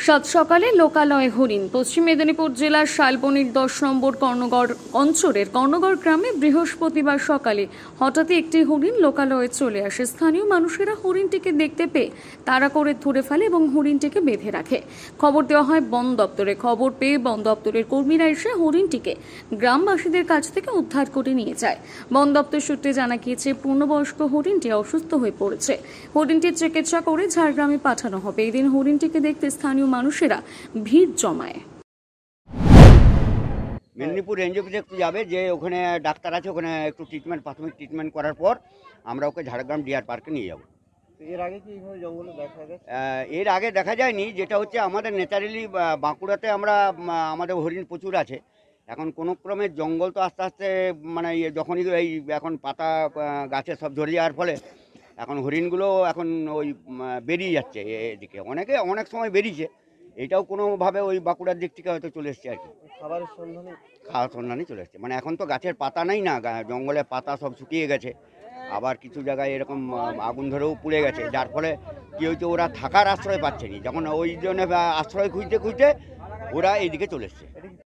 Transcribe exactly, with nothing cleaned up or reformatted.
সাত সকালে লোকালয়ে হরিণ। পশ্চিম মেদিনীপুর জেলার শালবনির দশ নম্বর কর্ণগড় অঞ্চলের কর্ণগড় গ্রামে বৃহস্পতিবার সকালে হঠাৎই একটি হরিণ লোকালয়ে চলে আসে। স্থানীয় মানুষেরা হরিণটিকে দেখতে পেয়ে তাড়া করে ধরে ফেলে এবং হরিণটিকে বেঁধে রাখে। খবর দেওয়া হয় বন দপ্তরে। খবর পেয়ে বন দপ্তরের কর্মীরা এসে হরিণটিকে গ্রামবাসীদের কাছ থেকে উদ্ধার করে নিয়ে যায়। বন দপ্তর সূত্রে জানা গিয়েছে, পূর্ণবয়স্ক হরিণটি অসুস্থ হয়ে পড়েছে। হরিণটির চিকিৎসা করে ঝাড়গ্রামে পাঠানো হবে। এদিন হরিণটিকে দেখতে স্থানীয় মানুষেরা ভিড় জমায়। মেদিনীপুর রেঞ্জ অফিসে একটু যাবে, যে ওখানে ডাক্তার আছে, ওখানে একটু ট্রিটমেন্ট প্রাথমিক ট্রিটমেন্ট করার পর আমরা ওকে ঝাড়গ্রাম ডিয়ার পার্কে নিয়ে যাব। এর আগে কি এইভাবে জঙ্গলে দেখা গেছে? এর আগে দেখা যায়নি। যেটা হচ্ছে আমাদের ন্যাচারালি বাঁকুড়াতে আমরা আমাদের হরিণ প্রচুর আছে। এখন কোনো ক্রমে জঙ্গল তো আস্তে আস্তে মানে যখনই এই এখন পাতা গাছে সব ঝরে যাওয়ার ফলে এখন হরিণগুলো এখন ওই বেরিয়ে যাচ্ছে এদিকে, অনেকে অনেক সময় বেরিয়েছে। এটাও কোনোভাবে ওই বাঁকুড়ার দিক থেকে হয়তো চলে এসছে আর কি, খাবারের সন্ধানে খাওয়ার সন্ধানে চলে এসছে। মানে এখন তো গাছের পাতা নেই না, জঙ্গলের পাতা সব শুকিয়ে গেছে, আবার কিছু জায়গায় এরকম আগুন ধরেও পুড়ে গেছে, যার ফলে কী হয়েছে, ওরা থাকার আশ্রয় পাচ্ছে না। যখন ওই জন্য আশ্রয় খুঁজতে খুঁজতে ওরা এইদিকে চলে এসছে। এটা কি